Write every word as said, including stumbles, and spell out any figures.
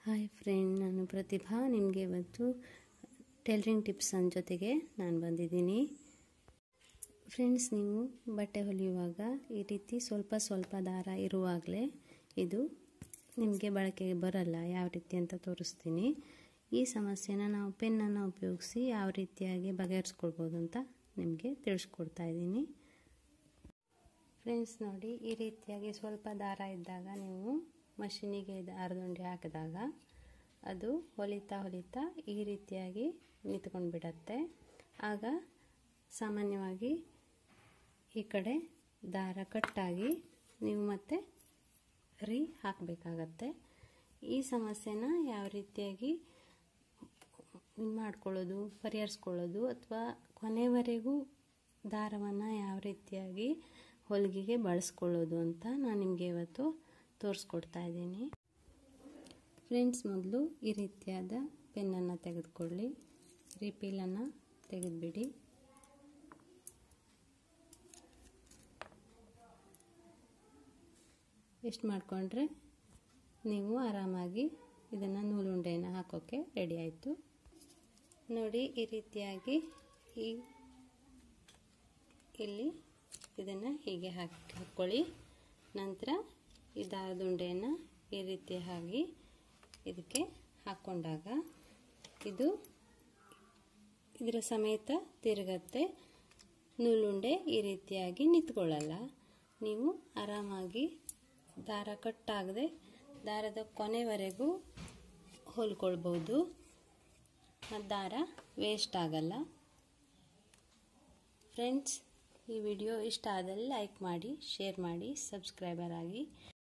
Hi friend, ನಾನು ಪ್ರತಿಭಾ. ನಿಮಗೆ ಇವತ್ತು ಟೈಲರಿಂಗ್ ಟಿಪ್ಸ್ ಜೊತೆಗೆ ನಾನು ಬಂದಿದ್ದೀನಿ. ಫ್ರೆಂಡ್ಸ್, ನೀವು ಬಟ್ಟೆ ಹೊಲಿಯುವಾಗ ಈ ರೀತಿ ಸ್ವಲ್ಪ ಸ್ವಲ್ಪ ದಾರ ಇರುವಾಗಲೇ ಇದು ನಿಮಗೆ ಬಳಕೆಗೆ ಬರಲ್ಲ. ಯಾವ ರೀತಿ ಅಂತ ತೋರಿಸ್ತೀನಿ. ಈ ಸಮಸ್ಯೆನ ನಾವು ಪೆನ್ನನ್ನು ಉಪಯೋಗಿಸಿ ಯಾವ ರೀತಿಯಾಗಿ ಬಗೆಹರಿಸ್ಕೊಳ್ಬೋದು ಅಂತ ನಿಮಗೆ ತಿಳಿಸ್ಕೊಡ್ತಾ ಇದ್ದೀನಿ. ಫ್ರೆಂಡ್ಸ್ ನೋಡಿ, ಈ ರೀತಿಯಾಗಿ ಸ್ವಲ್ಪ ದಾರ ಇದ್ದಾಗ ನೀವು ಮಷೀನಿಗೆ ದಾರದುಂಡಿ ಹಾಕಿದಾಗ ಅದು ಹೊಲಿತಾ ಹೊಲಿತಾ ಈ ರೀತಿಯಾಗಿ ನಿಂತ್ಕೊಂಡು ಬಿಡತ್ತೆ. ಆಗ ಸಾಮಾನ್ಯವಾಗಿ ಈ ಕಡೆ ದಾರ ಕಟ್ಟಾಗಿ ನೀವು ಮತ್ತೆ ರೀ ಹಾಕಬೇಕಾಗತ್ತೆ. ಈ ಸಮಸ್ಯೆನ ಯಾವ ರೀತಿಯಾಗಿ ಮಾಡ್ಕೊಳ್ಳೋದು, ಪರಿಹರಿಸ್ಕೊಳ್ಳೋದು ಅಥವಾ ಕೊನೆವರೆಗೂ ದಾರವನ್ನು ಯಾವ ರೀತಿಯಾಗಿ ಹೊಲಿಗೆಗೆ ಬಳಸ್ಕೊಳ್ಳೋದು ಅಂತ ನಾನು ನಿಮಗೆ ಇವತ್ತು ತೋರಿಸ್ಕೊಡ್ತಾ ಇದ್ದೀನಿ. ಫ್ರೆಂಡ್ಸ್, ಮೊದಲು ಈ ರೀತಿಯಾದ ಪೆನ್ನನ್ನು ತೆಗೆದುಕೊಳ್ಳಿ. ರಿಪೀಲನ್ನು ತೆಗೆದುಬಿಡಿ. ಎಷ್ಟು ಮಾಡಿಕೊಂಡ್ರೆ ನೀವು ಆರಾಮಾಗಿ ಇದನ್ನು ನೂಲುಂಡೆಯನ್ನು ಹಾಕೋಕ್ಕೆ ರೆಡಿ ಆಯಿತು. ನೋಡಿ, ಈ ರೀತಿಯಾಗಿ ಈ ಇಲ್ಲಿ ಇದನ್ನು ಹೀಗೆ ಹಾಕಿ ಹಾಕ್ಕೊಳ್ಳಿ. ನಂತರ ಈ ದಾರದುಂಡೆಯನ್ನು ಈ ರೀತಿಯಾಗಿ ಇದಕ್ಕೆ ಹಾಕ್ಕೊಂಡಾಗ ಇದು ಇದರ ಸಮೇತ ತಿರುಗತ್ತೆ. ನೂಲುಂಡೆ ಈ ರೀತಿಯಾಗಿ ನಿಂತ್ಕೊಳ್ಳಲ್ಲ. ನೀವು ಆರಾಮಾಗಿ ದಾರ ಕಟ್ಟಾಗದೆ ದಾರದ ಕೊನೆವರೆಗೂ ಹೊಲ್ಕೊಳ್ಬೋದು. ದಾರ ವೇಸ್ಟ್ ಆಗಲ್ಲ. ಫ್ರೆಂಡ್ಸ್, ಈ ವಿಡಿಯೋ ಇಷ್ಟ ಆದಲ್ಲಿ ಲೈಕ್ ಮಾಡಿ, ಶೇರ್ ಮಾಡಿ, ಸಬ್ಸ್ಕ್ರೈಬರ್ ಆಗಿ.